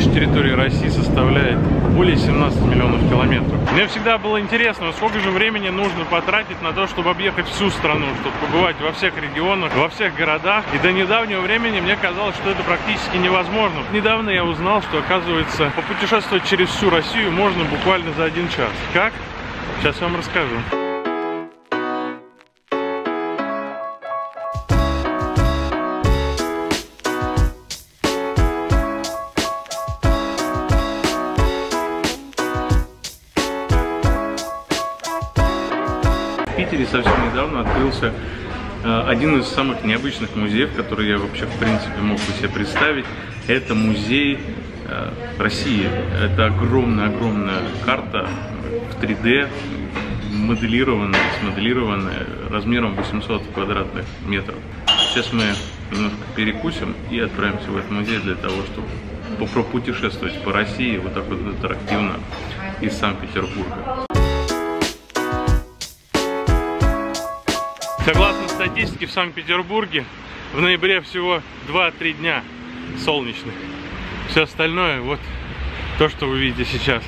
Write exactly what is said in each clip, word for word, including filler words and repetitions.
площадь территории России составляет более семнадцати миллионов километров. Мне всегда было интересно, сколько же времени нужно потратить на то, чтобы объехать всю страну, чтобы побывать во всех регионах, во всех городах. И до недавнего времени мне казалось, что это практически невозможно. Недавно я узнал, что, оказывается, попутешествовать через всю Россию можно буквально за один час. Как? Сейчас я вам расскажу. В Питере совсем недавно открылся э, один из самых необычных музеев, который я вообще в принципе мог бы себе представить. Это музей э, России. Это огромная-огромная карта в три дэ, моделированная, смоделированная, размером восемьсот квадратных метров. Сейчас мы немножко перекусим и отправимся в этот музей для того, чтобы попутешествовать по России вот так вот интерактивно из Санкт-Петербурга. Согласно статистике, в Санкт-Петербурге в ноябре всего два-три дня солнечных. Все остальное вот то, что вы видите сейчас.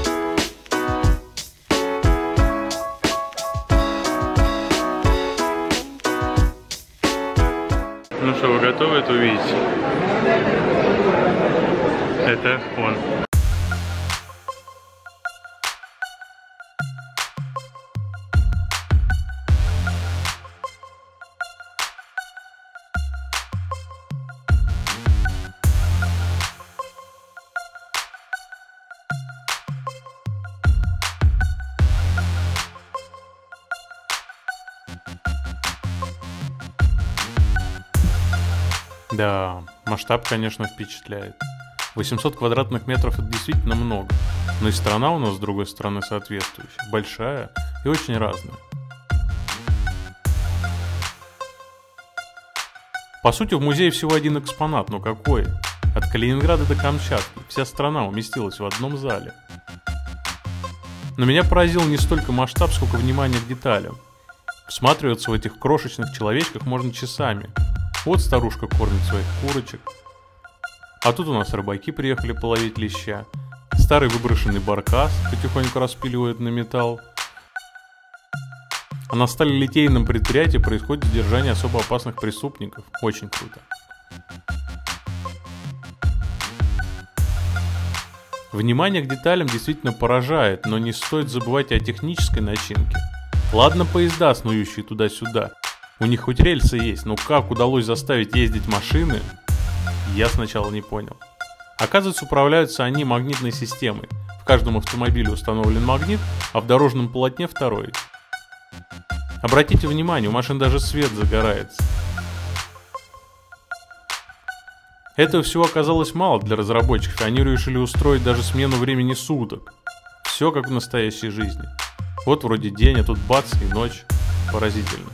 Ну что, вы готовы это увидеть? Это он. Да, масштаб, конечно, впечатляет. восемьсот квадратных метров это действительно много. Но и страна у нас, с другой стороны, соответствующая. Большая и очень разная. По сути, в музее всего один экспонат, но какой? От Калининграда до Камчатки. Вся страна уместилась в одном зале. Но меня поразил не столько масштаб, сколько внимание к деталям. Всматриваться в этих крошечных человечках можно часами. Вот старушка кормит своих курочек. А тут у нас рыбаки приехали половить леща. Старый выброшенный баркас потихоньку распиливают на металл. А на сталелитейном предприятии происходит задержание особо опасных преступников. Очень круто. Внимание к деталям действительно поражает, но не стоит забывать о технической начинке. Ладно, поезда, снующие туда-сюда. У них хоть рельсы есть, но как удалось заставить ездить машины, я сначала не понял. Оказывается, управляются они магнитной системой. В каждом автомобиле установлен магнит, а в дорожном полотне второй. Обратите внимание, у машин даже свет загорается. Этого всего оказалось мало для разработчиков, и они решили устроить даже смену времени суток. Все как в настоящей жизни. Вот вроде день, а тут бац и ночь. Поразительно.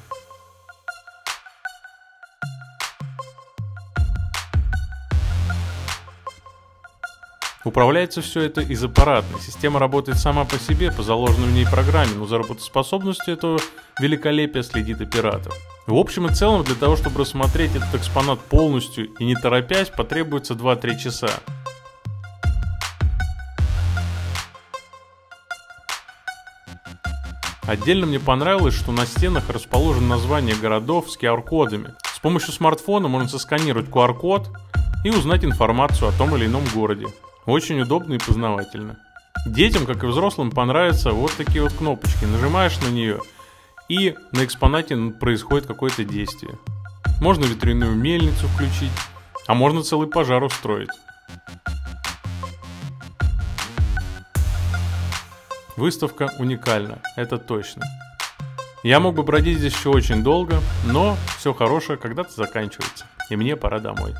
Управляется все это из аппаратной. Система работает сама по себе, по заложенной в ней программе, но за работоспособностью этого великолепия следит оператор. В общем и целом, для того, чтобы рассмотреть этот экспонат полностью и не торопясь, потребуется два-три часа. Отдельно мне понравилось, что на стенах расположено название городов с ку ар-кодами. С помощью смартфона можно сосканировать ку ар-код и узнать информацию о том или ином городе. Очень удобно и познавательно. Детям, как и взрослым, понравятся вот такие вот кнопочки. Нажимаешь на нее, и на экспонате происходит какое-то действие. Можно ветряную мельницу включить, а можно целый пожар устроить. Выставка уникальна, это точно. Я мог бы бродить здесь еще очень долго, но все хорошее когда-то заканчивается, и мне пора домой.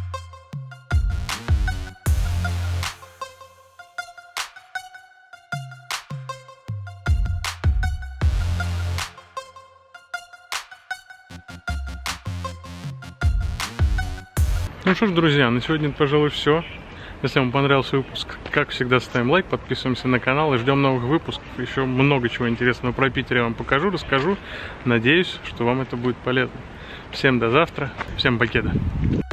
Ну что ж, друзья, на сегодня, пожалуй, все. Если вам понравился выпуск, как всегда, ставим лайк, подписываемся на канал и ждем новых выпусков. Еще много чего интересного про Питер я вам покажу, расскажу. Надеюсь, что вам это будет полезно. Всем до завтра, всем покеда.